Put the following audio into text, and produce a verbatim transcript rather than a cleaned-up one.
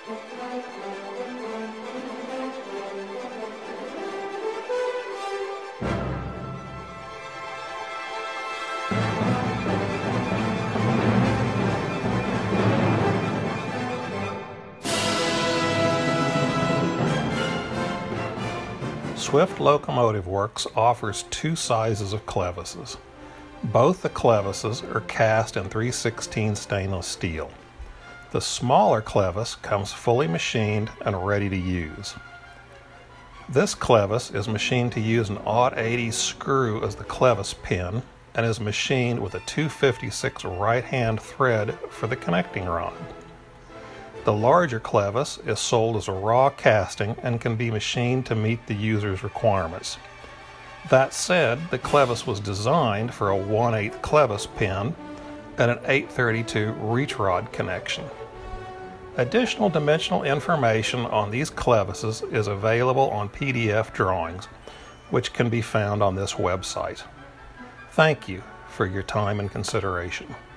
Swift Locomotive Works offers two sizes of clevises. Both the clevises are cast in three sixteen stainless steel. The smaller clevis comes fully machined and ready to use. This clevis is machined to use an odd eighty screw as the clevis pin and is machined with a two fifty-six right-hand thread for the connecting rod. The larger clevis is sold as a raw casting and can be machined to meet the user's requirements. That said, the clevis was designed for a one eighth clevis pin and an eight thirty-two reach rod connection. Additional dimensional information on these clevises is available on P D F drawings, which can be found on this website. Thank you for your time and consideration.